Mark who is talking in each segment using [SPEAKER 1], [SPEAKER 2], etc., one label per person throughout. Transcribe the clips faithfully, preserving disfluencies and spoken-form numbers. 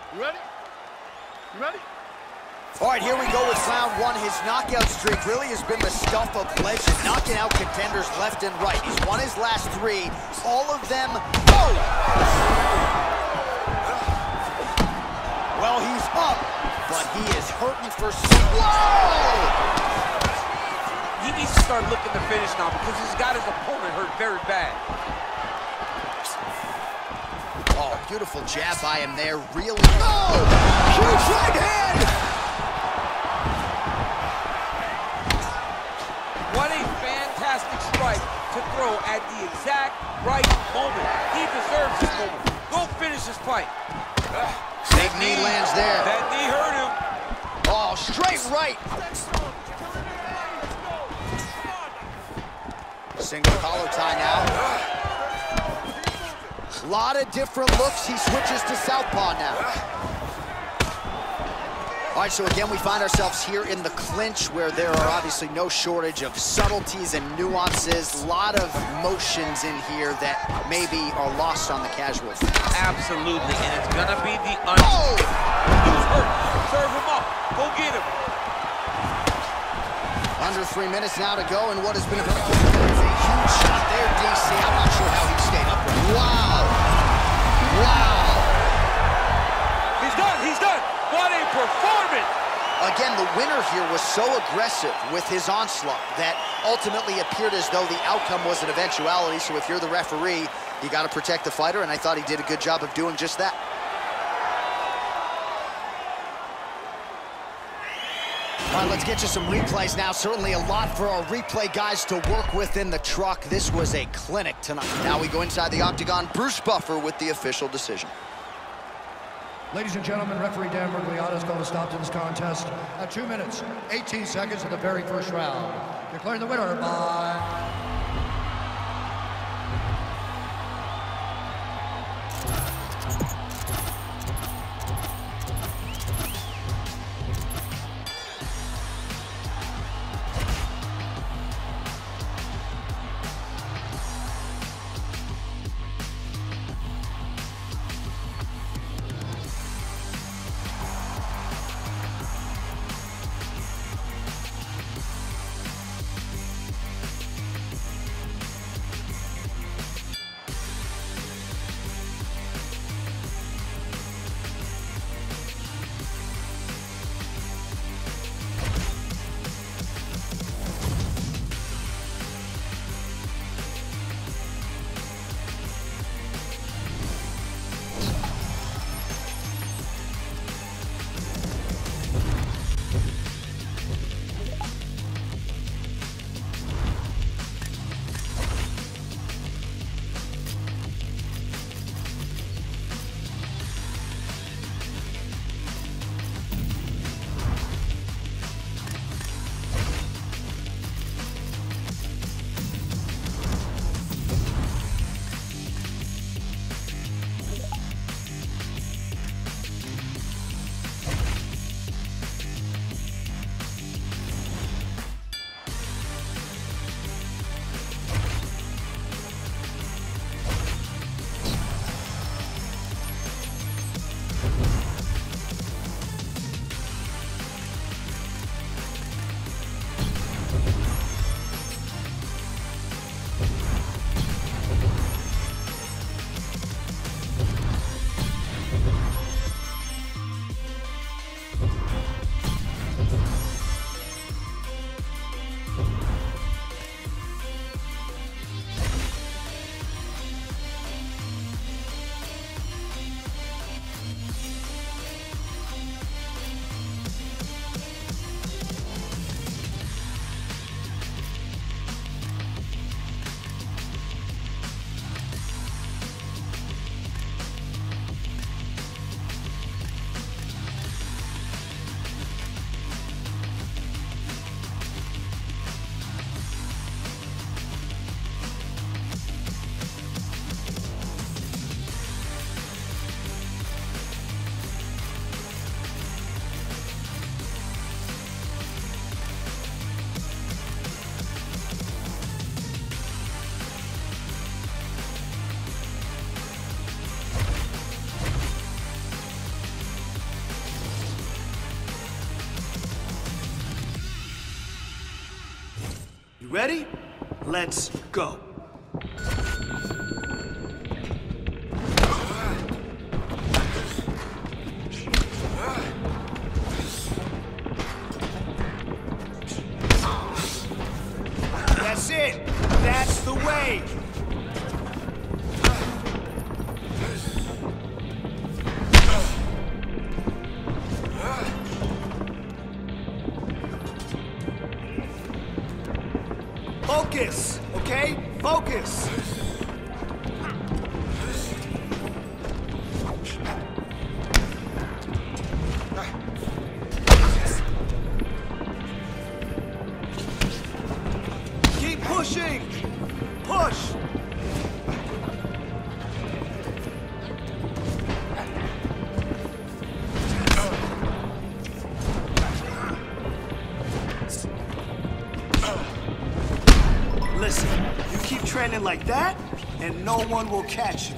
[SPEAKER 1] You ready? You ready?
[SPEAKER 2] All right, here we go with round one. His knockout streak really has been the stuff of legend, knocking out contenders left and right. He's won his last three, all of them. Oh! Well, he's up, but he is hurting for some. Whoa!
[SPEAKER 3] He needs to start looking to finish now because he's got his opponent hurt very bad.
[SPEAKER 2] Oh, beautiful jab by him there, really. Oh! Huge right hand!
[SPEAKER 3] What a fantastic strike to throw at the exact right moment. He deserves this moment. Go finish this fight.
[SPEAKER 2] Big knee lands there.
[SPEAKER 3] That knee hurt him.
[SPEAKER 2] Oh, straight right. Single collar tie now. A lot of different looks. He switches to southpaw now. All right, so again, we find ourselves here in the clinch where there are obviously no shortage of subtleties and nuances. A lot of motions in here that maybe are lost on the casual.
[SPEAKER 3] Absolutely, and it's gonna be the un-
[SPEAKER 2] Oh!
[SPEAKER 3] He was hurt. Serve him up. Go get him.
[SPEAKER 2] Under three minutes now to go, and what has been a huge shot there, D C. I'm not sure how he stayed upright. Wow. Wow.
[SPEAKER 3] He's done. He's done. What a performance.
[SPEAKER 2] Again, the winner here was so aggressive with his onslaught that ultimately appeared as though the outcome was an eventuality. So if you're the referee, you got to protect the fighter, and I thought he did a good job of doing just that. All right, let's get you some replays now. Certainly a lot for our replay guys to work with in the truck. This was a clinic tonight. Now we go inside the octagon. Bruce Buffer with the official decision.
[SPEAKER 4] Ladies and gentlemen, referee Dan Miragliotta has called a stop to this contest at two minutes, eighteen seconds of the very first round. Declaring the winner by...
[SPEAKER 5] Ready? Let's go. That's it. That's the way. Focus, okay? Focus. Keep pushing. Push. Listen, you keep training like that, and no one will catch you.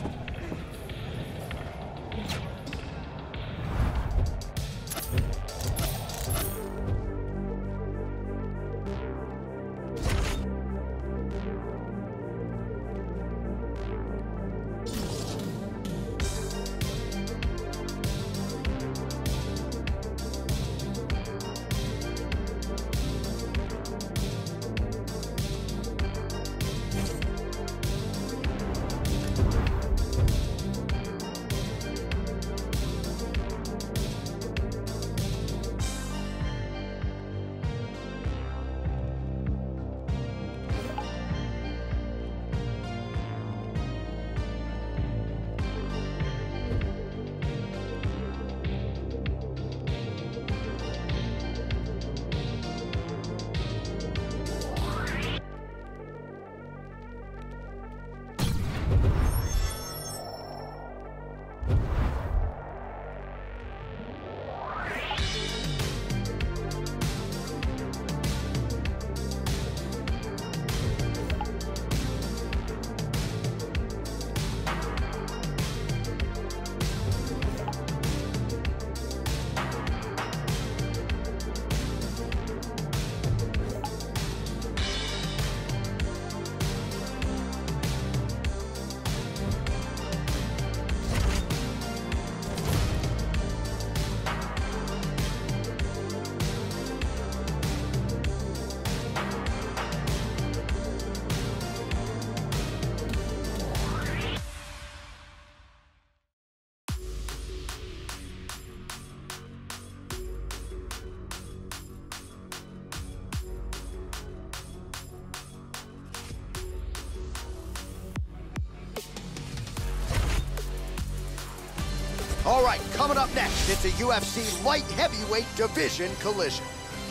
[SPEAKER 2] All right, coming up next, it's a U F C light heavyweight division collision.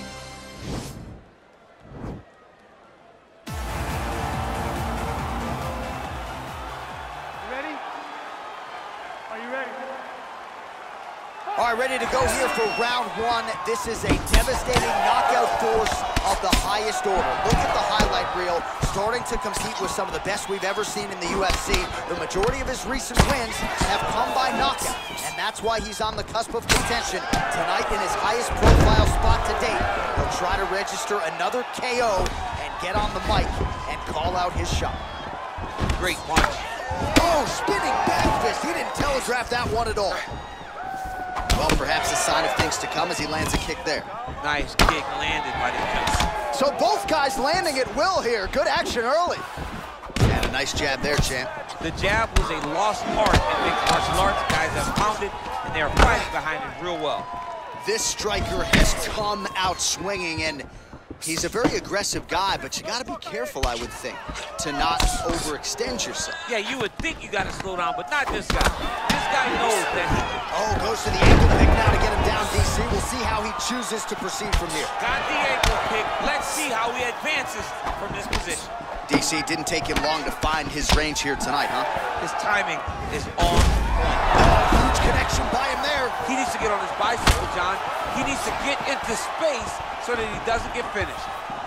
[SPEAKER 1] Ready? Are you ready?
[SPEAKER 2] All right, ready to go here for round one. This is a devastating knockout force of the highest order. Look at the highlight reel, starting to compete with some of the best we've ever seen in the U F C. The majority of his recent wins have come by knockout, and that's why he's on the cusp of contention tonight in his highest profile spot to date. He'll try to register another K O and get on the mic and call out his shot.
[SPEAKER 3] Great punch.
[SPEAKER 2] Oh, spinning back fist. He didn't telegraph that one at all. Well, perhaps a sign of things to come as he lands a kick there.
[SPEAKER 3] Nice kick landed by the judge.
[SPEAKER 2] So both guys landing at will here. Good action early. And a nice jab there, champ.
[SPEAKER 3] The jab was a lost art in mixed martial arts. Guys have found it, and they are fighting behind it real well.
[SPEAKER 2] This striker has come out swinging, and he's a very aggressive guy, but you gotta be careful, I would think, to not overextend yourself.
[SPEAKER 3] Yeah, you would think you gotta slow down, but not this guy. This guy knows that he can.
[SPEAKER 2] Oh, goes to the ankle pick now to get him down, D C. We'll see how he chooses to proceed from here.
[SPEAKER 3] Got the ankle pick. Let's see how he advances from this position.
[SPEAKER 2] D C, didn't take him long to find his range here tonight, huh?
[SPEAKER 3] His timing is on point.
[SPEAKER 2] Oh, huge connection by him there.
[SPEAKER 3] He needs to get on his bicycle, John. He needs to get into space so that he doesn't get finished.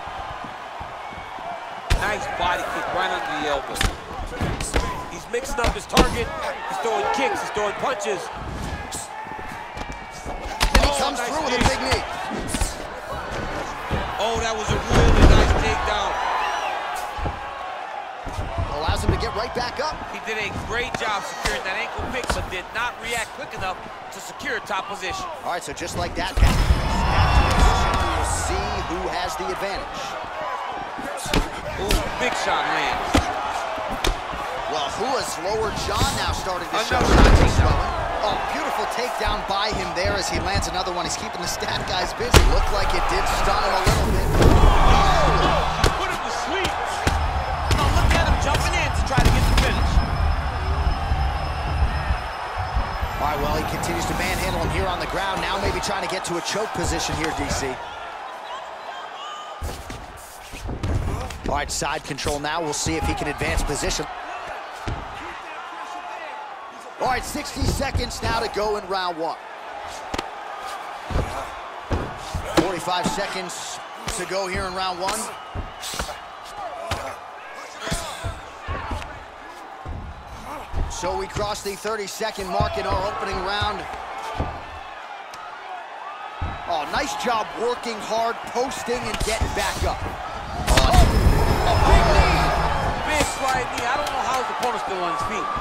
[SPEAKER 3] Nice body kick right under the elbow. He's mixing up his target. He's throwing kicks, he's throwing punches.
[SPEAKER 2] And he comes through with a big knee.
[SPEAKER 3] Oh, that was a really nice takedown.
[SPEAKER 2] right back up.
[SPEAKER 3] He did a great job securing that ankle pick, but did not react quick enough to secure top position.
[SPEAKER 2] All right, so just like that, back to position, we will see who has the advantage.
[SPEAKER 3] Ooh, big shot lands.
[SPEAKER 2] Well, who has lower jaw now starting to show
[SPEAKER 3] Another
[SPEAKER 2] signs of
[SPEAKER 3] takedown.
[SPEAKER 2] swelling? Oh, beautiful takedown by him there as he lands another one. He's keeping the stat guys busy. Looked like it did stun him a little bit.
[SPEAKER 3] Oh! Put him to sleep. Now look at him jumping in to try to get the finish.
[SPEAKER 2] All right, well, he continues to manhandle him here on the ground. Now maybe trying to get to a choke position here, D C. All right, side control now. We'll see if he can advance position. All right, sixty seconds now to go in round one. forty-five seconds to go here in round one. So we cross the thirty second mark in our opening round. Oh, nice job working hard, posting, and getting back up. Oh, a big knee.
[SPEAKER 3] Big slide knee. I don't know how his opponent's still on his feet.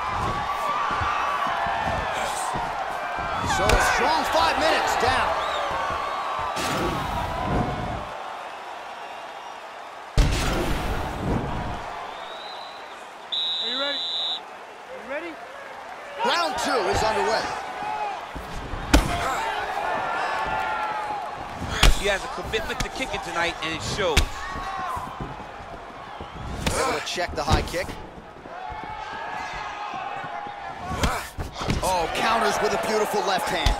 [SPEAKER 2] So a strong five minutes down.
[SPEAKER 1] Are you ready? Are you ready?
[SPEAKER 2] Round two is underway.
[SPEAKER 3] He has a commitment to kicking tonight, and it shows.
[SPEAKER 2] Able to check the high kick. Oh, counters with a beautiful left hand.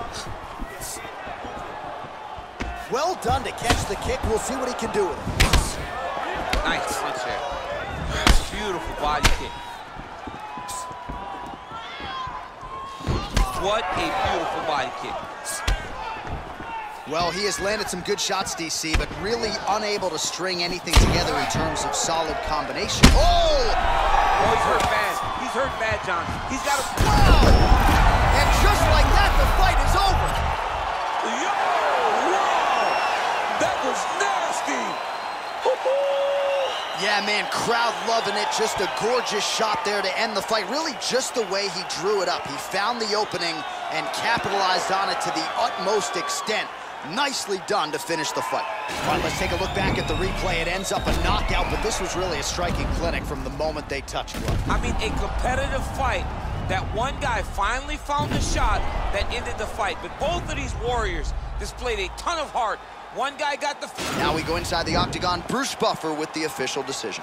[SPEAKER 2] Well done to catch the kick. We'll see what he can do with it.
[SPEAKER 3] Nice punch there. Beautiful body kick. What a beautiful body kick.
[SPEAKER 2] Well, he has landed some good shots, D C, but really unable to string anything together in terms of solid combination. Oh!
[SPEAKER 3] Oh, he's hurt bad. He's hurt bad, John. He's got to...
[SPEAKER 2] Wow! And just like that, the fight is over.
[SPEAKER 3] Yo! Wow! That was nasty!
[SPEAKER 2] Yeah, man, crowd loving it. Just a gorgeous shot there to end the fight. Really just the way he drew it up. He found the opening and capitalized on it to the utmost extent. Nicely done to finish the fight. All right, let's take a look back at the replay. It ends up a knockout, but this was really a striking clinic from the moment they touched gloves.
[SPEAKER 3] I mean, a competitive fight. That one guy finally found the shot that ended the fight. But both of these warriors displayed a ton of heart. One guy got the...
[SPEAKER 2] Now we go inside the octagon. Bruce Buffer with the official decision.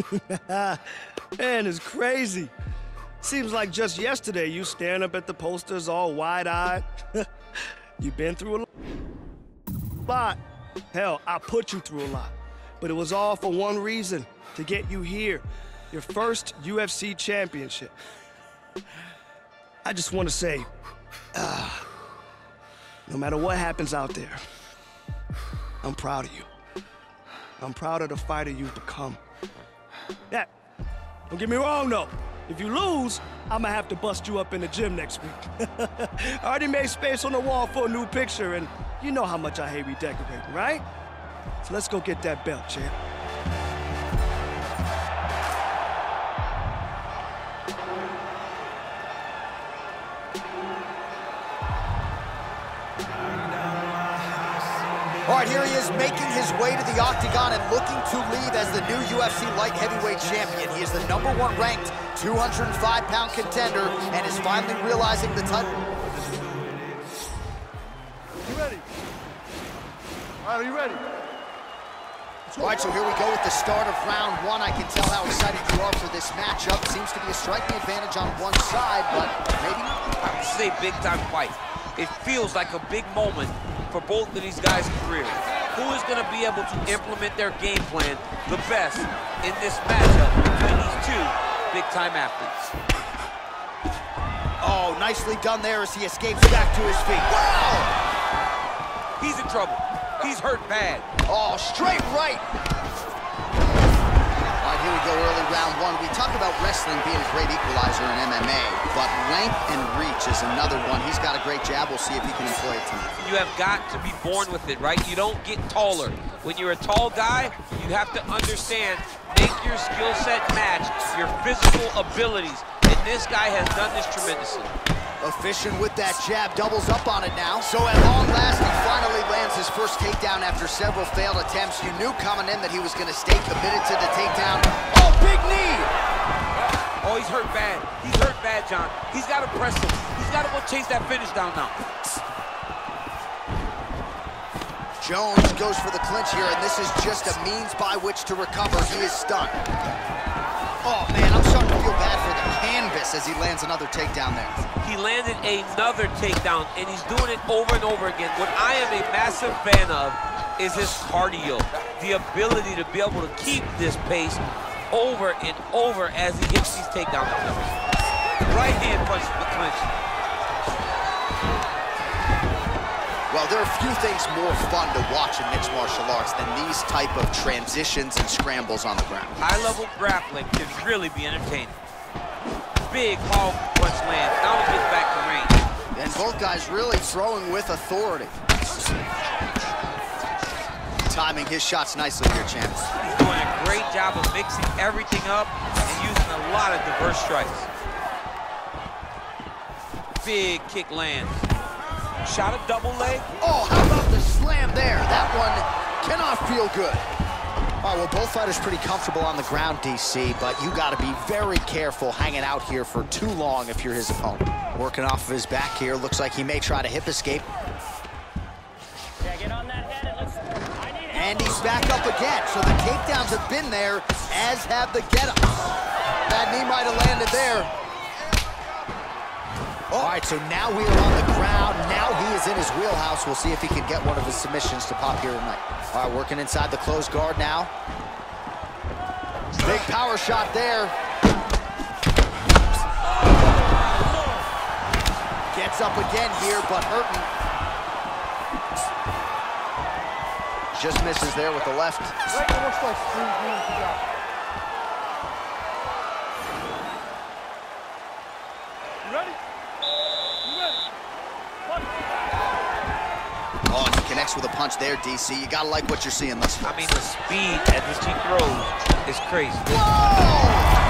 [SPEAKER 5] Man, it's crazy. Seems like just yesterday you staring up at the posters all wide-eyed. You've been through a lot. Hell, I put you through a lot. But it was all for one reason, to get you here. Your first U F C championship. I just want to say, uh, no matter what happens out there, I'm proud of you. I'm proud of the fighter you've become. Yeah, don't get me wrong though. If you lose, I'm gonna have to bust you up in the gym next week. I already made space on the wall for a new picture, and you know how much I hate redecorating, right? So let's go get that belt, champ.
[SPEAKER 2] All right, here he is making his way to the octagon and looking to leave as the new U F C light heavyweight champion. He is the number one ranked two hundred five pound contender and is finally realizing the title.
[SPEAKER 1] You ready? All right, are you ready?
[SPEAKER 2] All right, so here we go with the start of round one. I can tell how excited you are for this matchup. Seems to be a striking advantage on one side, but maybe not.
[SPEAKER 3] I would say big-time fight. It feels like a big moment for both of these guys' careers. Who is going to be able to implement their game plan the best in this matchup between these two big-time athletes?
[SPEAKER 2] Oh, nicely done there as he escapes back to his feet. Wow!
[SPEAKER 3] He's in trouble. He's hurt bad.
[SPEAKER 2] Oh, straight right. All right, here we go, early round one. We talk about wrestling being a great equalizer in M M A, but length and reach is another one. He's got a great jab. We'll see if he can employ it tonight.
[SPEAKER 3] You have got to be born with it, right? You don't get taller. When you're a tall guy, you have to understand, make your skill set match your physical abilities. And this guy has done this tremendously.
[SPEAKER 2] Efficient with that jab, doubles up on it now. So at long last, he finally lands his first takedown after several failed attempts. You knew coming in that he was gonna stay committed to the takedown. Oh, big knee!
[SPEAKER 3] Oh, he's hurt bad. He's hurt bad, John. He's gotta press him. He's gotta go chase that finish down now.
[SPEAKER 2] Jones goes for the clinch here, and this is just a means by which to recover. He is stunned. Oh, man, I'm starting to feel bad for the canvas as he lands another takedown there.
[SPEAKER 3] He landed another takedown, and he's doing it over and over again. What I am a massive fan of is his cardio, the ability to be able to keep this pace over and over as he hits these takedown attempts. Right hand punch to the clinch.
[SPEAKER 2] Well, there are few things more fun to watch in mixed martial arts than these type of transitions and scrambles on the ground.
[SPEAKER 3] High-level grappling can really be entertaining. Big hog punch lands. Now he gets back to range.
[SPEAKER 2] And both guys really throwing with authority. Timing his shots nicely here, champs.
[SPEAKER 3] He's doing a great job of mixing everything up and using a lot of diverse strikes. Big kick lands. Shot a double leg.
[SPEAKER 2] Oh, how about the slam there? That one cannot feel good. All right, well, both fighters pretty comfortable on the ground, D C, but you got to be very careful hanging out here for too long if you're his opponent. Working off of his back here. Looks like he may try to hip escape.
[SPEAKER 6] Yeah, get on that head. It looks, I need help.
[SPEAKER 2] And he's back up again. So the takedowns have been there, as have the get-ups. That knee might have landed there. All right, so now we are on the ground. Now he is in his wheelhouse. We'll see if he can get one of his submissions to pop here tonight. All right, working inside the closed guard now. Big power shot there. Gets up again here, but hurting. Just misses there with the left.
[SPEAKER 1] Right, it looks like three hands to go. You ready?
[SPEAKER 2] Oh, and he connects with a punch there, D C. You gotta like what you're seeing thus far.
[SPEAKER 3] I mean, the speed at which he throws is crazy.
[SPEAKER 2] Whoa!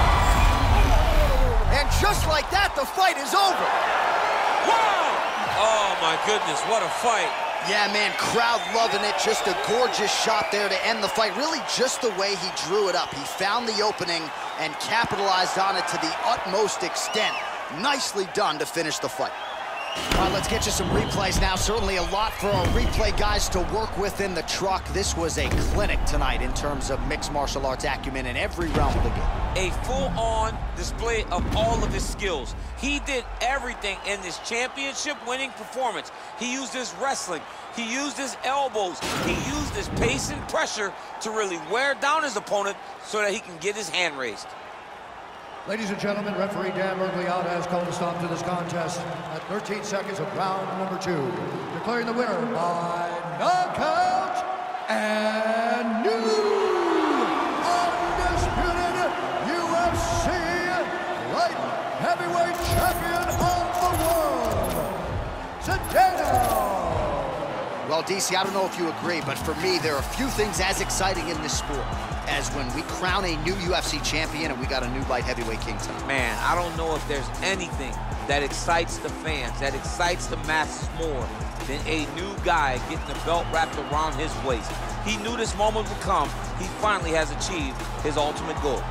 [SPEAKER 2] And just like that, the fight is over.
[SPEAKER 3] Wow! Oh, my goodness, what a fight.
[SPEAKER 2] Yeah, man, crowd loving it. Just a gorgeous shot there to end the fight. Really just the way he drew it up. He found the opening and capitalized on it to the utmost extent. Nicely done to finish the fight. All right, let's get you some replays now. Certainly a lot for our replay guys to work with in the truck. This was a clinic tonight in terms of mixed martial arts acumen in every realm of the game.
[SPEAKER 3] A full-on display of all of his skills. He did everything in this championship-winning performance. He used his wrestling. He used his elbows. He used his pace and pressure to really wear down his opponent so that he can get his hand raised.
[SPEAKER 4] Ladies and gentlemen, referee Dan Mergliata has called a stop to this contest at thirteen seconds of round number two, declaring the winner by knockout and new undisputed U F C light heavyweight champion of the world, Zdeno.
[SPEAKER 2] Well, D C, I don't know if you agree, but for me, there are a few things as exciting in this sport as when we crown a new U F C champion and we got a new light heavyweight king tonight.
[SPEAKER 3] Man, I don't know if there's anything that excites the fans, that excites the masses more than a new guy getting the belt wrapped around his waist. He knew this moment would come. He finally has achieved his ultimate goal.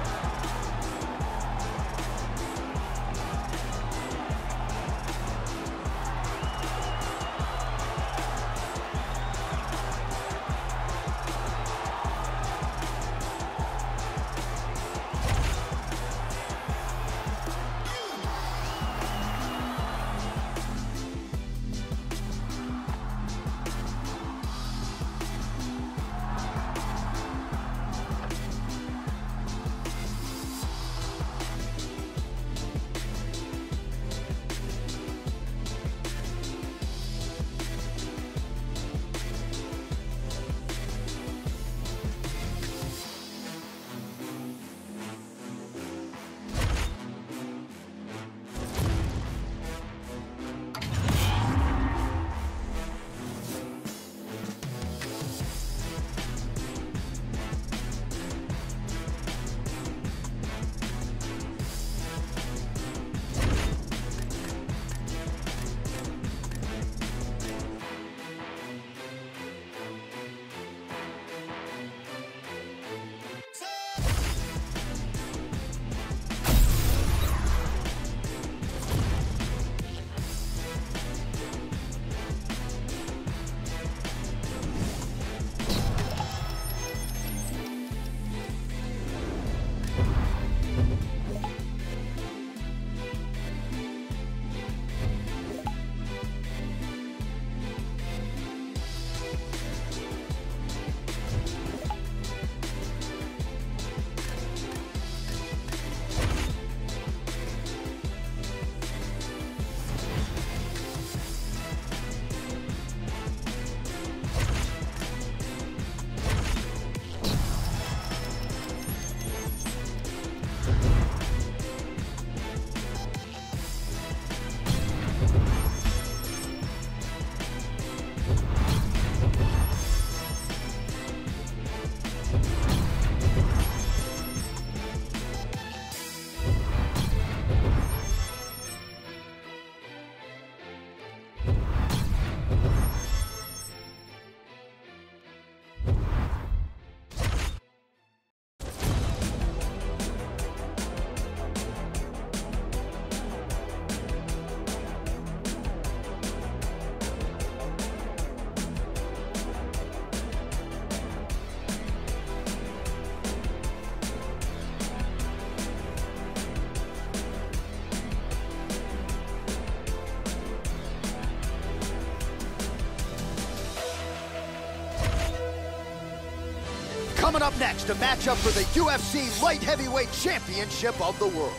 [SPEAKER 2] Coming up next, a matchup for the U F C Light Heavyweight Championship of the world.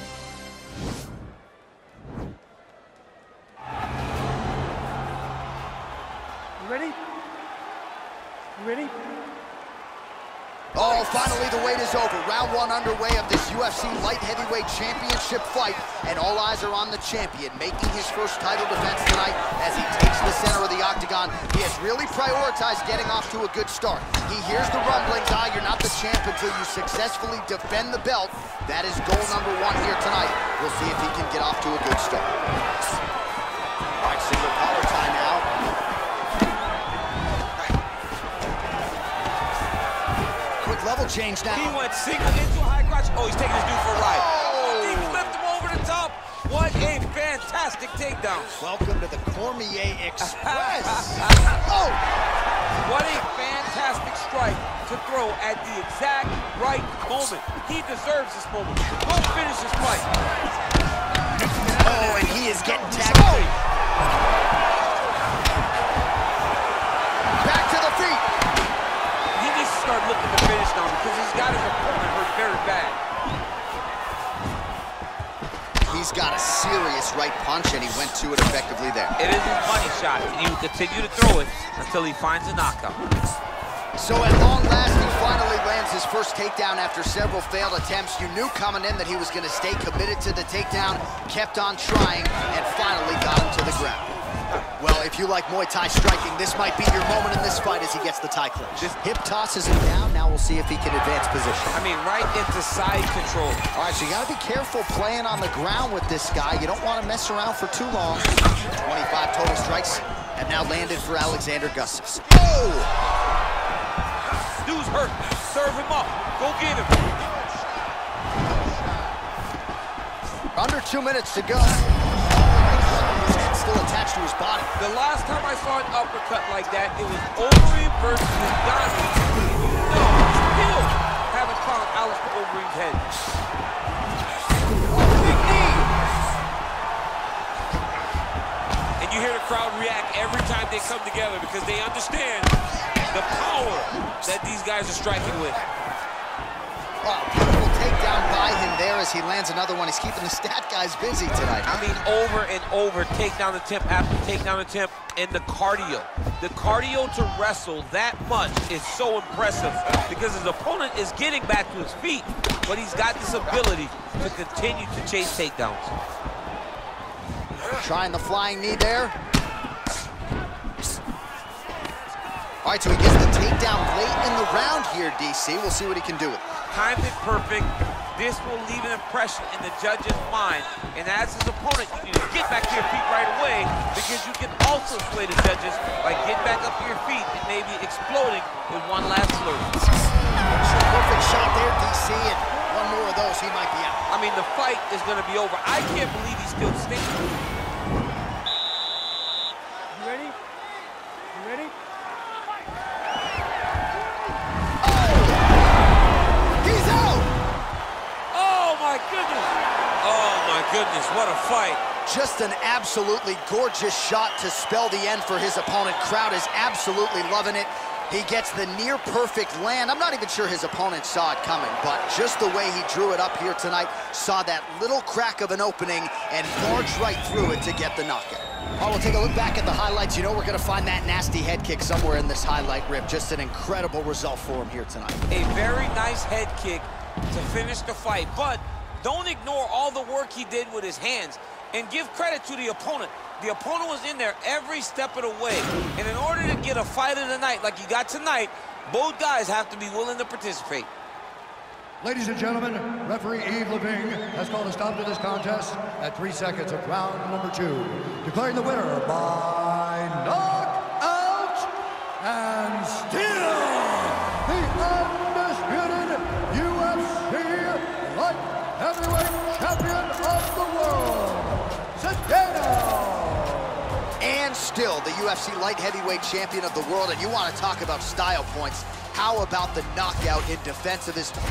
[SPEAKER 5] You ready? You ready?
[SPEAKER 2] Oh, finally the wait is over. Round one underway of this U F C Light Heavyweight Championship fight, and all eyes are on the champion making his first title defense tonight as he takes the center of the octagon. He has really prioritized getting off to a good start. He hears the rumblings, ah, you're not the champ until you successfully defend the belt. That is goal number one here tonight. We'll see if he can get off to a good start. All right, single collar tie now. Level change now.
[SPEAKER 3] He went single into a high crotch. Oh, he's taking his dude for a ride.
[SPEAKER 2] Oh.
[SPEAKER 3] He flipped him over the top. What a fantastic takedown.
[SPEAKER 2] Welcome to the Cormier Express. Oh!
[SPEAKER 3] What a fantastic strike to throw at the exact right moment. He deserves this moment. Go finish this fight.
[SPEAKER 2] Oh, and he is getting tagged. Oh! Back to the feet.
[SPEAKER 3] He needs to start looking to finish now because he's got his opponent hurt very bad.
[SPEAKER 2] He's got a serious right punch, and he went to it effectively there.
[SPEAKER 3] It is his money shot, and he will continue to throw it until he finds a knockout.
[SPEAKER 2] So at long last, he finally lands his first takedown after several failed attempts. You knew coming in that he was going to stay committed to the takedown, kept on trying, and finally got him to the ground. Well, if you like Muay Thai striking, this might be your moment in this fight as he gets the Thai clinch. This hip tosses him down. Now we'll see if he can advance position.
[SPEAKER 3] I mean, right into side control.
[SPEAKER 2] All right, so you got to be careful playing on the ground with this guy. You don't want to mess around for too long. twenty-five total strikes have now landed for Alexander Gustafsson. Oh!
[SPEAKER 3] Dude's hurt. Serve him up. Go get him.
[SPEAKER 2] Under two minutes to go. Still attached to his body.
[SPEAKER 3] The last time I saw an uppercut like that, it was Overeem versus Ngannou. You know, still haven't found Alistair Overeem's head. Big knee. And you hear the crowd react every time they come together because they understand the power that these guys are striking with.
[SPEAKER 2] Oh, beautiful takedown by him there as he lands another one. He's keeping the stat guys busy tonight.
[SPEAKER 3] I mean, over and over, takedown attempt after takedown attempt, and the cardio. The cardio to wrestle that much is so impressive because his opponent is getting back to his feet, but he's got this ability to continue to chase takedowns.
[SPEAKER 2] Trying the flying knee there. All right, so he gets the takedown late in the round here, D C. We'll see what he can do with it.
[SPEAKER 3] Timed it perfect. This will leave an impression in the judge's mind. And as his opponent, you need to get back to your feet right away because you can also sway the judges by getting back up to your feet and maybe exploding with one last slurve.
[SPEAKER 2] Perfect shot there, D C, and one more of those, he might be out.
[SPEAKER 3] I mean, the fight is going to be over. I can't believe he's still standing.
[SPEAKER 6] You ready? You ready?
[SPEAKER 3] Goodness, what a fight.
[SPEAKER 2] Just an absolutely gorgeous shot to spell the end for his opponent. Crowd is absolutely loving it. He gets the near perfect land. I'm not even sure his opponent saw it coming, but just the way he drew it up here tonight, saw that little crack of an opening and barged right through it to get the knockout. Oh, we'll take a look back at the highlights. You know we're gonna find that nasty head kick somewhere in this highlight rip. Just an incredible result for him here tonight.
[SPEAKER 3] A very nice head kick to finish the fight, but don't ignore all the work he did with his hands and give credit to the opponent. The opponent was in there every step of the way. And in order to get a fight of the night like you got tonight, both guys have to be willing to participate.
[SPEAKER 4] Ladies and gentlemen, referee Yves Leving has called a stop to this contest at three seconds of round number two, declaring the winner by knockout and still the undisputed U F C Light Heavyweight Champion of the world, Zdeno.
[SPEAKER 2] And still the U F C Light Heavyweight Champion of the world. And you want to talk about style points. How about the knockout in defense of his...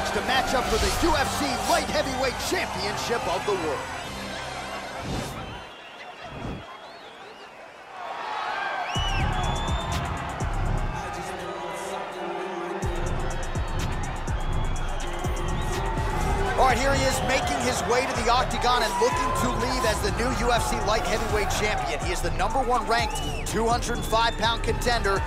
[SPEAKER 2] to match up for the U F C Light Heavyweight Championship of the world. All right, here he is making his way to the octagon and looking to leave as the new U F C Light Heavyweight Champion. He is the number one ranked two hundred five pound contender.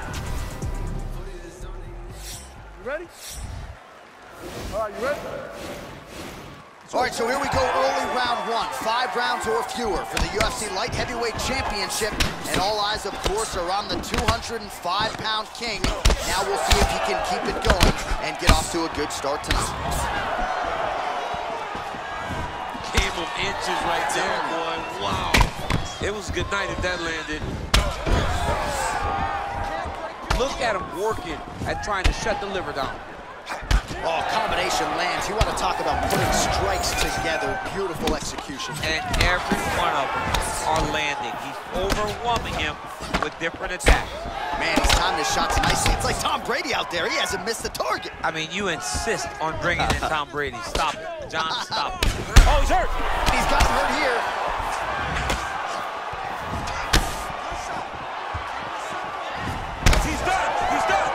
[SPEAKER 1] You ready? All right, you ready?
[SPEAKER 2] All right, so here we go, early round one. Five rounds or fewer for the U F C Light Heavyweight Championship. And all eyes, of course, are on the two hundred five pound king. Now we'll see if he can keep it going and get off to a good start tonight.
[SPEAKER 3] Game of inches right there, boy. Wow. It was a good night if that landed. Look at him working at trying to shut the liver down.
[SPEAKER 2] Oh, combination lands. You want to talk about putting strikes together. Beautiful execution.
[SPEAKER 3] And every one of them are landing. He's overwhelming him with different attacks.
[SPEAKER 2] Man, he's timed his shots nicely. It's like Tom Brady out there. He hasn't missed the target.
[SPEAKER 3] I mean, you insist on bringing in Tom Brady. Stop it. John, stop it. Oh, he's hurt.
[SPEAKER 2] He's gotten hurt here.
[SPEAKER 3] He's done. He's done.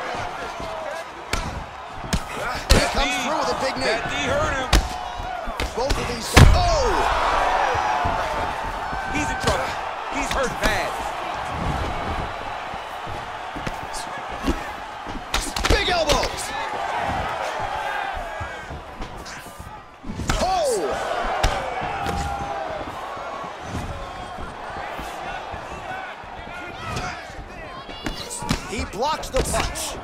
[SPEAKER 2] And he comes through with a big knee.
[SPEAKER 3] That knee hurt him.
[SPEAKER 2] Both of these guys. Oh!
[SPEAKER 3] He's in trouble. He's hurt bad.
[SPEAKER 2] Big elbows. Oh! He blocks the punch.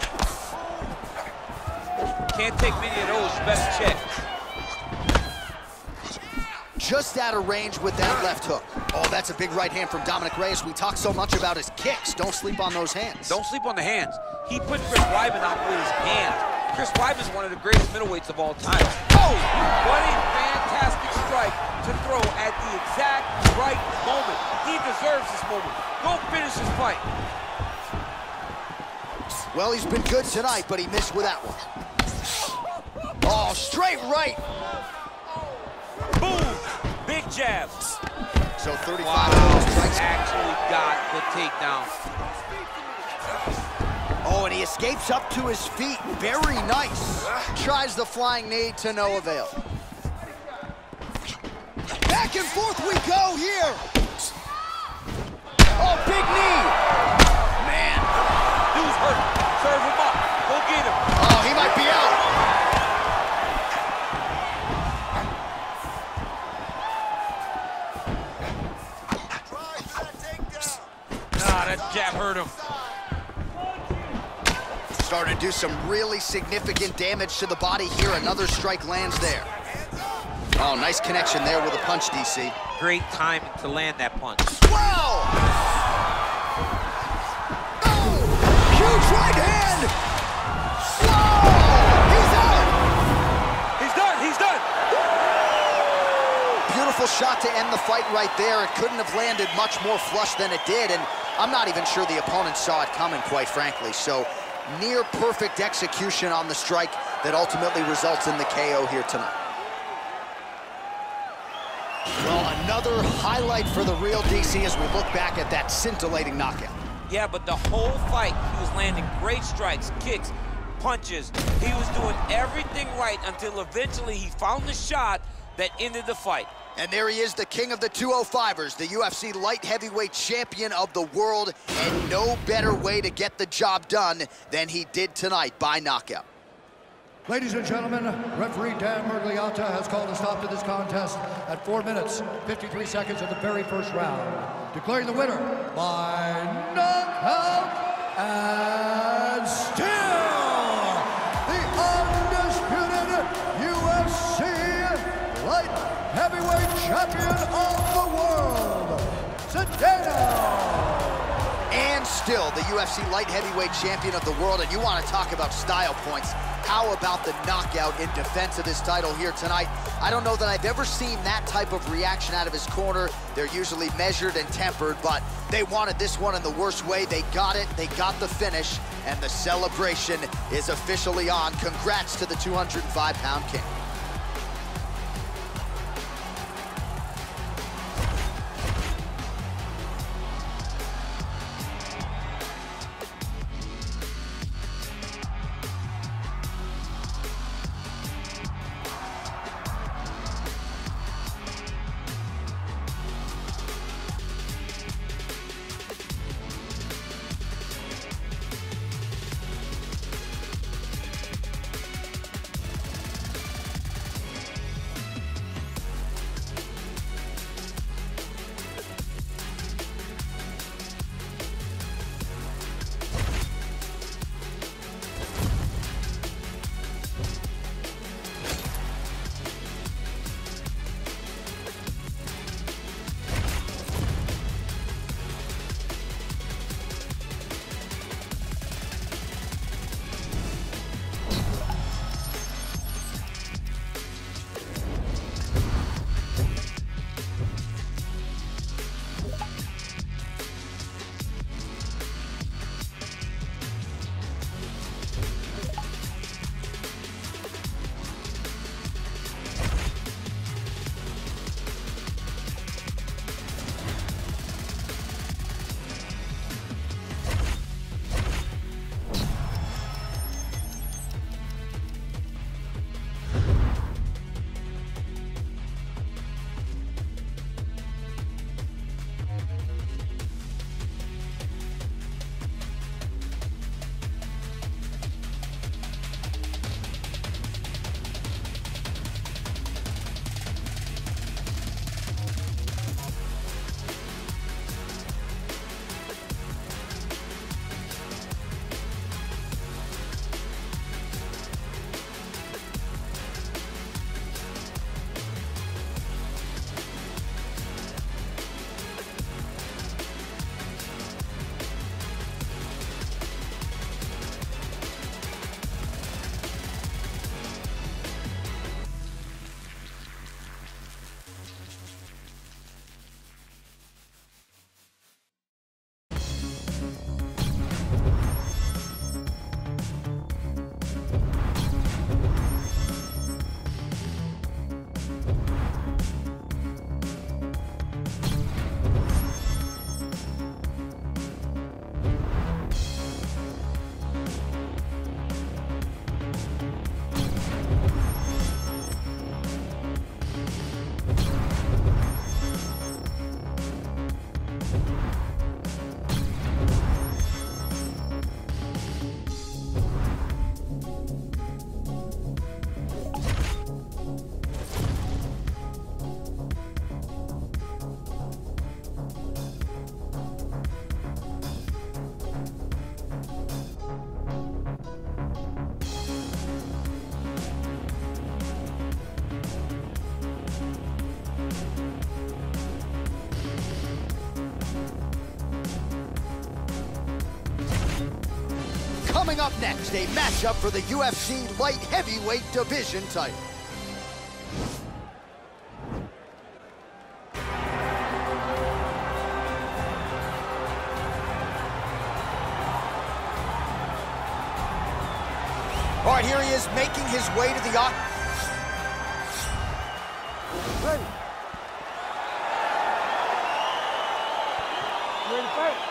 [SPEAKER 3] Can't take many of those. Best check.
[SPEAKER 2] Just out of range with that left hook. Oh, that's a big right hand from Dominic Reyes. We talk so much about his kicks. Don't sleep on those hands.
[SPEAKER 3] Don't sleep on the hands. He put Chris Weidman out with his hands. Chris Weidman is one of the greatest middleweights of all time. Oh, what a fantastic strike to throw at the exact right moment. He deserves this moment. Go finish his fight.
[SPEAKER 2] Well, he's been good tonight, but he missed with that one. Oh, straight right.
[SPEAKER 3] Boom. Big jab.
[SPEAKER 2] So thirty-five
[SPEAKER 3] Wow,
[SPEAKER 2] strikes.
[SPEAKER 3] actually got the takedown.
[SPEAKER 2] Oh, and he escapes up to his feet. Very nice. Tries the flying knee to no avail. Back and forth we go here. Oh, big knee. Man.
[SPEAKER 3] Dude's hurt. Serve him up. Go get him.
[SPEAKER 2] Oh, he might be out.
[SPEAKER 3] Ah, that jab hurt him.
[SPEAKER 2] Starting to do some really significant damage to the body here. Another strike lands there. Oh, nice connection there with a punch, D C.
[SPEAKER 3] Great timing to land that punch.
[SPEAKER 2] Wow! Oh! Huge right hand! Whoa! He's out!
[SPEAKER 3] He's done, he's done!
[SPEAKER 2] Beautiful shot to end the fight right there. It couldn't have landed much more flush than it did, and I'm not even sure the opponent saw it coming, quite frankly. So, near perfect execution on the strike that ultimately results in the K O here tonight. Well, another highlight for the real D C as we look back at that scintillating knockout.
[SPEAKER 3] Yeah, but the whole fight, he was landing great strikes, kicks, punches. He was doing everything right until eventually he found the shot that ended the fight.
[SPEAKER 2] And there he is, the king of the two oh fivers, the U F C light heavyweight champion of the world, and no better way to get the job done than he did tonight by knockout.
[SPEAKER 4] Ladies and gentlemen, referee Dan Miragliotta has called a stop to this contest at four minutes, fifty-three seconds of the very first round, declaring the winner by knockout and still the undisputed U F C light heavyweight champion of the world, Zdeno.
[SPEAKER 2] And still still the U F C light heavyweight champion of the world, and you want to talk about style points. How about the knockout in defense of this title here tonight? I don't know that I've ever seen that type of reaction out of his corner. They're usually measured and tempered, but they wanted this one in the worst way. They got it, they got the finish, and the celebration is officially on. Congrats to the two hundred five pound king. Coming up next, a matchup for the U F C light heavyweight division title. All right, here he is making his way to the octagon.
[SPEAKER 1] Ready. Ready to fight?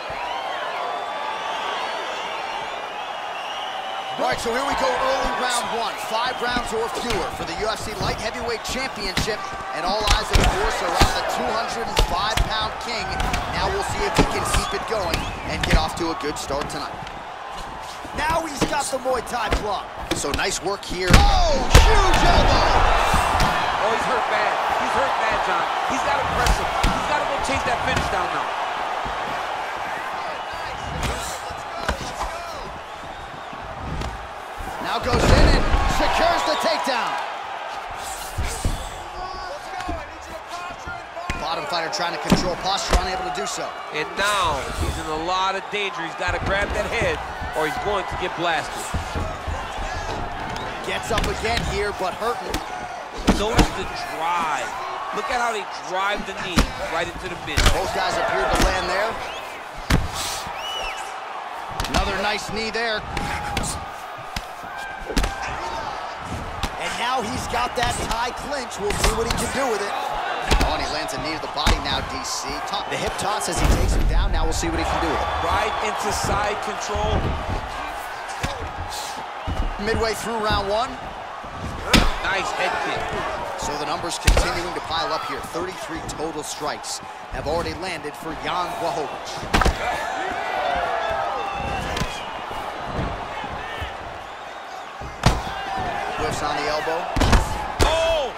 [SPEAKER 2] All right, so here we go, early round one. Five rounds or fewer for the U F C Light Heavyweight Championship, and all eyes, of course, are on the two hundred five pound king. Now we'll see if he can keep it going and get off to a good start tonight. Now he's got the Muay Thai block. So nice work here. Oh, huge elbow!
[SPEAKER 3] Oh, he's hurt bad. He's hurt bad, John. He's got to press him. He's got to go chase that finish down now.
[SPEAKER 2] Now goes in and secures the takedown. Bottom fighter trying to control posture, unable to do so.
[SPEAKER 3] And now he's in a lot of danger. He's got to grab that head or he's going to get blasted.
[SPEAKER 2] Gets up again here, but hurting.
[SPEAKER 3] Notice the drive. Look at how they drive the knee right into the mid.
[SPEAKER 2] Both guys appeared to land there. Another nice knee there. And now he's got that tie clinch. We'll see what he can do with it. Oh, and he lands a knee to the body now, D C. The hip toss as he takes him down. Now we'll see what he can do with it.
[SPEAKER 3] Right into side control.
[SPEAKER 2] Midway through round one.
[SPEAKER 3] Nice head kick.
[SPEAKER 2] So the numbers continuing to pile up here. thirty-three total strikes have already landed for Jan Blachowicz. Whiffs on the elbow.
[SPEAKER 3] Oh!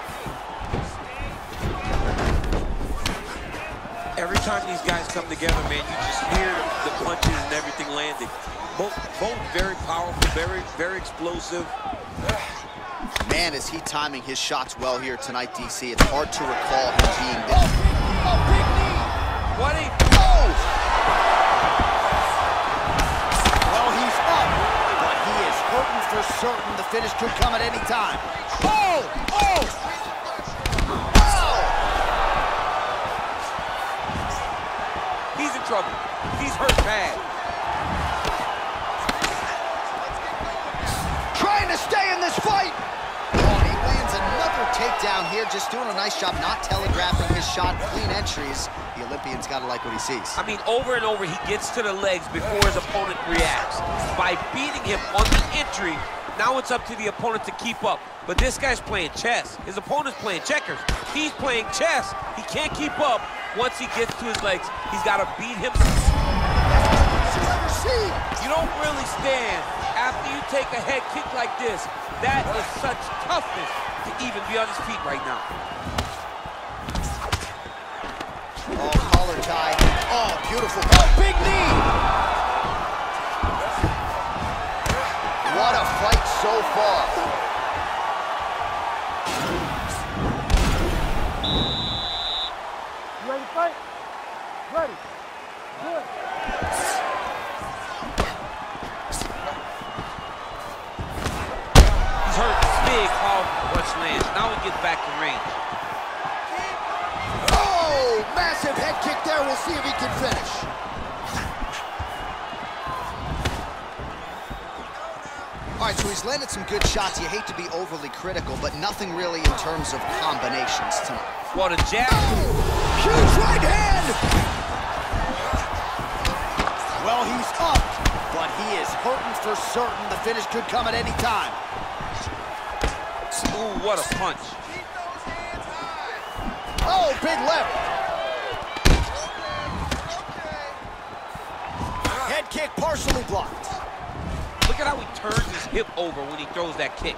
[SPEAKER 3] Every time these guys come together, man, you just hear the punches and everything landing. Both, both very powerful, very, very explosive.
[SPEAKER 2] Man, is he timing his shots well here tonight, D C. It's hard to recall him being this. Oh, big knee!
[SPEAKER 3] What a...
[SPEAKER 2] Oh! Well, he's up, but he is hurting for certain. The finish could come at any time. Oh! Oh! Oh!
[SPEAKER 3] He's in trouble. He's hurt bad.
[SPEAKER 2] Trying to stay in this fight. Another takedown here, just doing a nice job not telegraphing his shot. Clean entries. The Olympian's got to like what he sees.
[SPEAKER 3] I mean, over and over, he gets to the legs before his opponent reacts. By beating him on the entry, now it's up to the opponent to keep up. But this guy's playing chess. His opponent's playing checkers. He's playing chess. He can't keep up. Once he gets to his legs, he's got to beat him. You don't really stand after you take a head kick like this. That is such toughness to even be on his feet right now.
[SPEAKER 2] Oh, collar tie. Oh, beautiful. Oh, big knee! What a fight so far.
[SPEAKER 1] You ready to fight? Ready. Good.
[SPEAKER 3] He's hurt big, powerful punch lands. Now he gets back to range.
[SPEAKER 2] Oh, massive head kick there. We'll see if he can finish. All right, so he's landed some good shots. You hate to be overly critical, but nothing really in terms of combinations tonight.
[SPEAKER 3] What a jab.
[SPEAKER 2] Huge right hand! Well, he's up, but he is hurting for certain. The finish could come at any time.
[SPEAKER 3] Ooh, what a punch.
[SPEAKER 2] Oh, big left. Head kick partially blocked.
[SPEAKER 3] Look at how he turns his hip over when he throws that kick.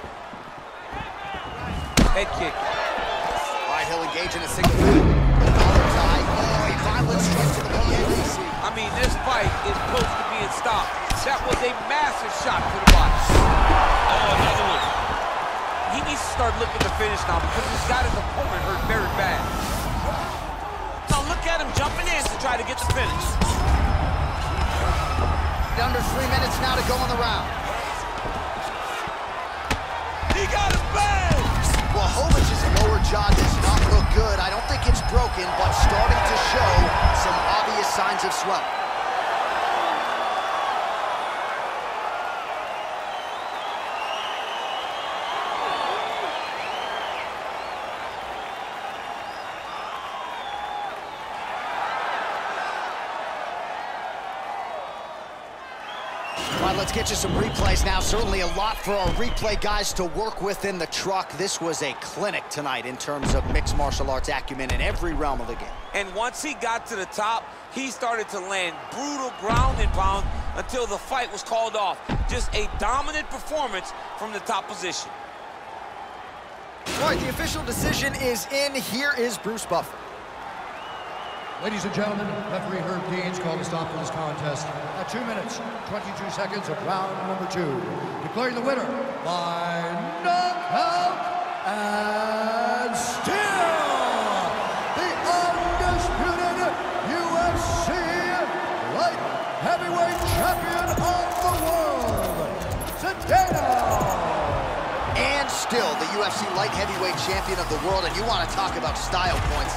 [SPEAKER 3] Head kick.
[SPEAKER 2] All right, he'll engage in a single leg. Collar tie. Oh, a violent strike to the body.
[SPEAKER 3] I mean, this fight is close to being stopped. That was a massive shot to the body. Oh, another one. He needs to start looking to finish now because he's got his opponent hurt very bad. Now look at him jumping in to try to get the finish.
[SPEAKER 2] Under three minutes now to go in the round.
[SPEAKER 3] He got it bad!
[SPEAKER 2] Blachowicz's lower jaw does not look good. I don't think it's broken, but starting to show some obvious signs of swelling. All right, let's get you some replays now. Certainly a lot for our replay guys to work with in the truck. This was a clinic tonight in terms of mixed martial arts acumen in every realm of the game.
[SPEAKER 3] And once he got to the top, he started to land brutal ground and pound until the fight was called off. Just a dominant performance from the top position.
[SPEAKER 2] All right, the official decision is in. Here is Bruce Buffer.
[SPEAKER 4] Ladies and gentlemen, referee Herb Deans called a stop to this contest at two minutes, twenty-two seconds of round number two. Declaring the winner by knockout and still the undisputed
[SPEAKER 2] U F C light heavyweight champion of the world, and you want to talk about style points.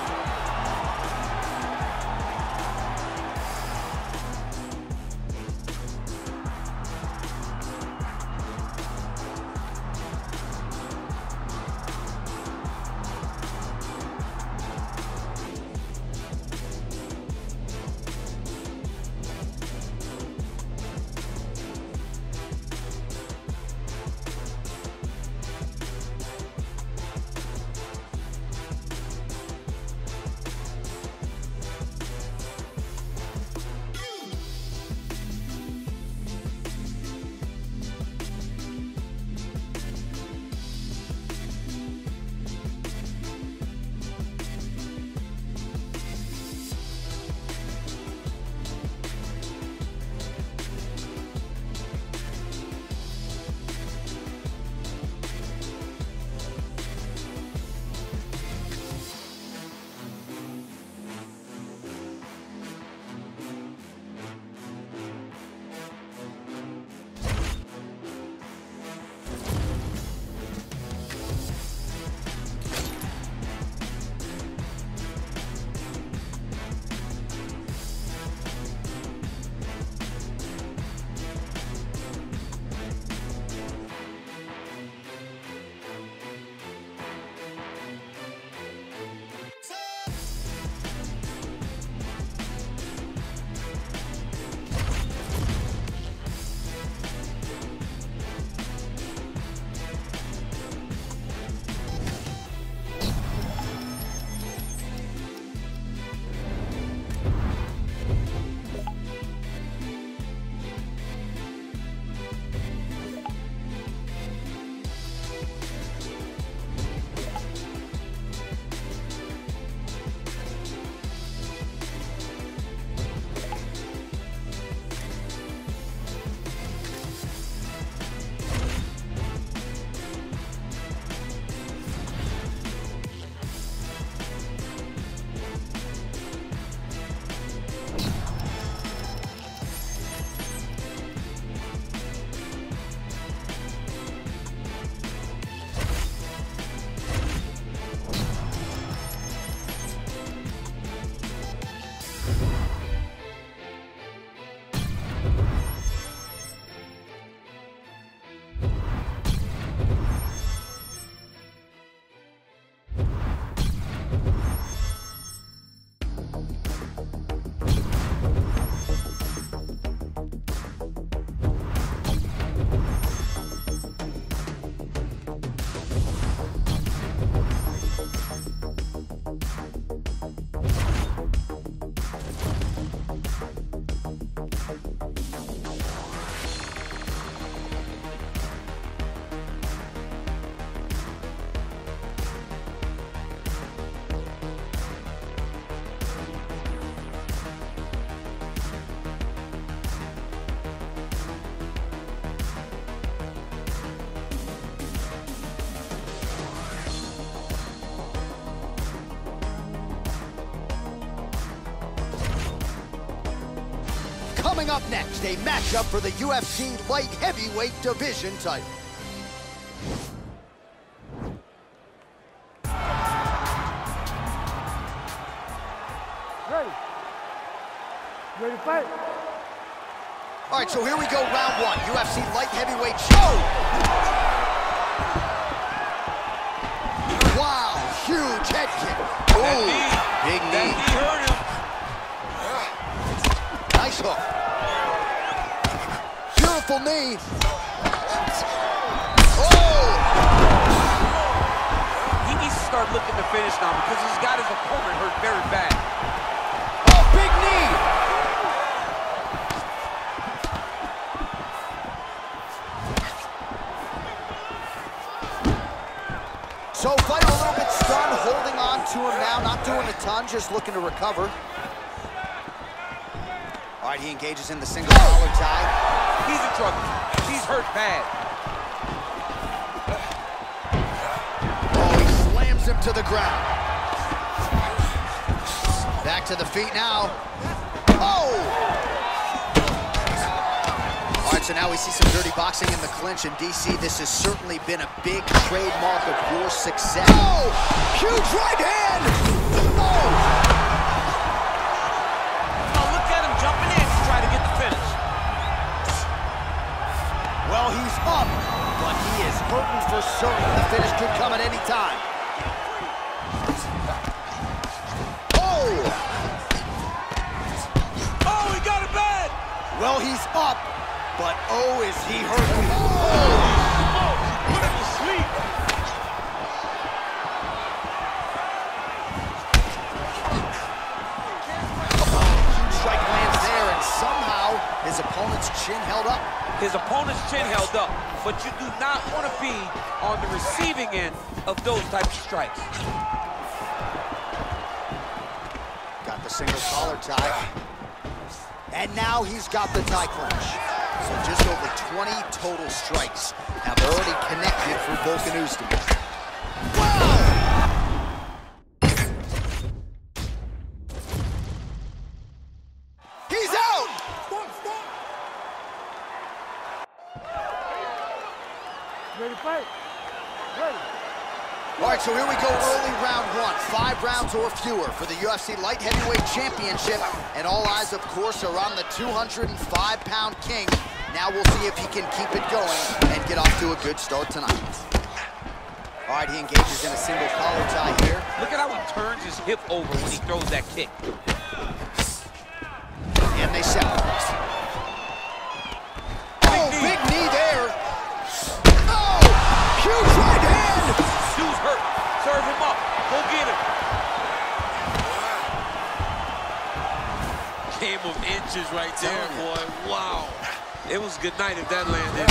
[SPEAKER 2] Coming up next, a matchup for the U F C light heavyweight division title.
[SPEAKER 1] Ready. Ready to fight?
[SPEAKER 2] All right, so here we go, round one. U F C light heavyweight show. Wow, huge head kick. Ooh, big knee.
[SPEAKER 3] That knee hurt him.
[SPEAKER 2] Nice hook. Beautiful knee. Oh!
[SPEAKER 3] He needs to start looking to finish now because he's got his opponent hurt very bad.
[SPEAKER 2] Oh, big knee! So fighter a little bit stunned, holding on to him now, not doing a ton, just looking to recover. All right, he engages in the single collar tie.
[SPEAKER 3] He's in trouble. He's hurt bad.
[SPEAKER 2] Oh, he slams him to the ground. Back to the feet now. Oh! All right, So now we see some dirty boxing in the clinch, and D C, this has certainly been a big trademark of your success. Oh! Huge right hand! Oh!
[SPEAKER 3] Oh, look at him jumping in to try to get the finish.
[SPEAKER 2] Well, he's up, but he is hurting for certain. The finish could come at any time. Oh!
[SPEAKER 3] Oh, he got it bad!
[SPEAKER 2] Well, he's up, but oh, is he hurting. Oh!
[SPEAKER 3] Put him to sleep.
[SPEAKER 2] Strike lands there, and somehow his opponent's chin held up.
[SPEAKER 3] His opponent's chin held up, but you do not want to be on the receiving end of those types of strikes.
[SPEAKER 2] Got the single collar tie. And now he's got the tie clinch. So just over twenty total strikes have already connected for Volkan Oezdemir. Wow! He's out!
[SPEAKER 1] Ready to fight? Ready.
[SPEAKER 2] All right, so here we go, early round one. Five rounds or fewer for the U F C Light Heavyweight Championship. And all eyes, of course, are on the two hundred five pound king. Now we'll see if he can keep it going and get off to a good start tonight. All right, he engages in a single collar tie here.
[SPEAKER 3] Look at how he turns his hip over when he throws that kick.
[SPEAKER 2] And they separate. Oh, big knee there. Oh, huge right hand.
[SPEAKER 3] Dude's hurt. Serve him up. Go get him. Game of inches right there, boy. Wow. It was good night if that landed.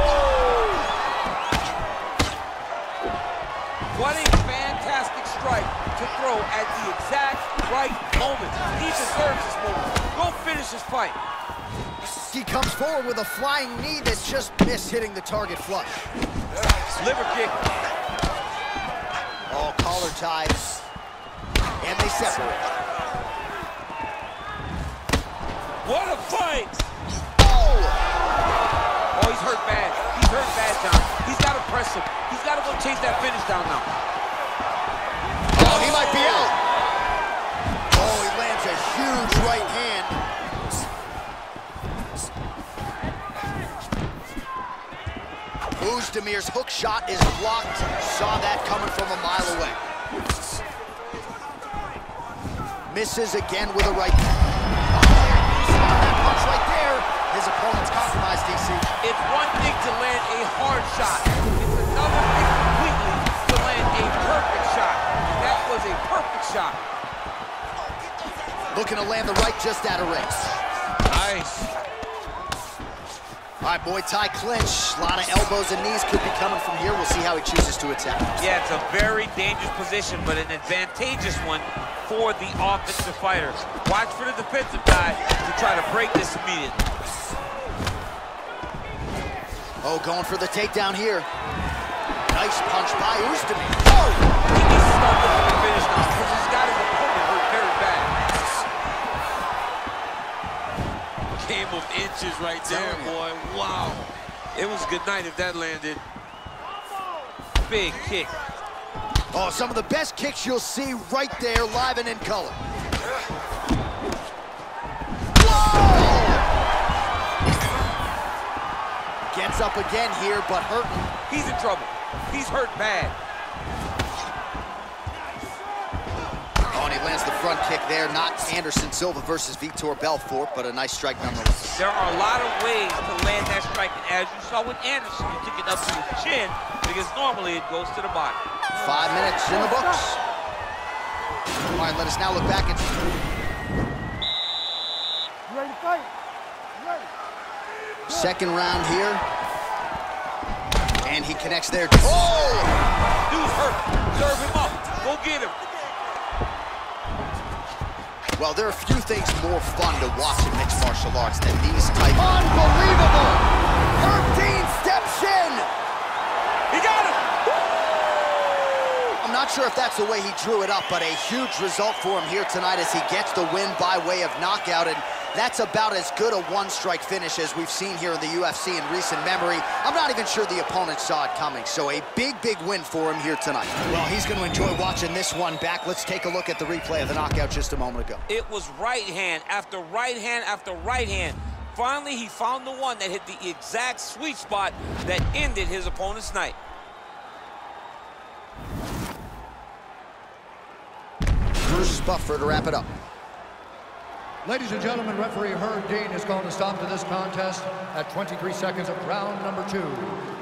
[SPEAKER 3] What a fantastic strike to throw at the exact right moment. He deserves this moment. Go finish his fight.
[SPEAKER 2] He comes forward with a flying knee that just missed hitting the target flush.
[SPEAKER 3] Liver kick.
[SPEAKER 2] All collar ties. And they separate.
[SPEAKER 3] What a fight!
[SPEAKER 2] Oh!
[SPEAKER 3] Oh, he's hurt bad. He's hurt bad, John. He's got to press him. He's got to go chase that finish down now.
[SPEAKER 2] Oh, he might be out. Oh, he lands a huge right hand. Oezdemir's hook shot is blocked. Saw that coming from a mile away. Misses again with a right hand. That punch right there. His opponent's compromised, D C.
[SPEAKER 3] It's one thing to land a hard shot. It's another thing completely to land a perfect shot. That was a perfect shot.
[SPEAKER 2] Looking to land the right just out of range.
[SPEAKER 3] Nice.
[SPEAKER 2] All right, Muay Thai clinch. A lot of elbows and knees could be coming from here. We'll see how he chooses to attack.
[SPEAKER 3] Yeah, it's a very dangerous position, but an advantageous one for the offensive fighter. Watch for the defensive guy to try to break this immediately.
[SPEAKER 2] Oh, going for the takedown here. Nice punch by Oezdemir.
[SPEAKER 3] Oh! He needs to start looking to finish now because he's got his opponent hurt very bad. Game of inches right there, boy. Wow. It was good night if that landed. Big kick.
[SPEAKER 2] Oh, some of the best kicks you'll see right there, live and in color. Whoa! Gets up again here, but hurting.
[SPEAKER 3] He's in trouble. He's hurt bad.
[SPEAKER 2] Oh, and he lands the front kick there. Not Anderson Silva versus Vitor Belfort, but a nice strike nonetheless.
[SPEAKER 3] There are a lot of ways to land that strike, and as you saw with Anderson, you took it up to his chin because normally it goes to the body.
[SPEAKER 2] Five minutes in the books. All right, let us now look back at...
[SPEAKER 1] You ready to fight? You ready?
[SPEAKER 2] Second round here. And he connects there. Oh!
[SPEAKER 3] Dude's hurt. Serve him up. Go get him.
[SPEAKER 2] Well, there are a few things more fun to watch in mixed martial arts than these type. Unbelievable! thirteen steps in!
[SPEAKER 3] He got him!
[SPEAKER 2] I'm not sure if that's the way he drew it up, but a huge result for him here tonight as he gets the win by way of knockout. And That's about as good a one-strike finish as we've seen here in the U F C in recent memory. I'm not even sure the opponent saw it coming, so a big, big win for him here tonight. Well, he's going to enjoy watching this one back. Let's take a look at the replay of the knockout just a moment ago.
[SPEAKER 3] It was right hand after right hand after right hand. Finally, he found the one that hit the exact sweet spot that ended his opponent's night.
[SPEAKER 2] Bruce Buffer to wrap it up.
[SPEAKER 4] Ladies and gentlemen, referee Herb Dean is going to stop to this contest at twenty-three seconds of round number two.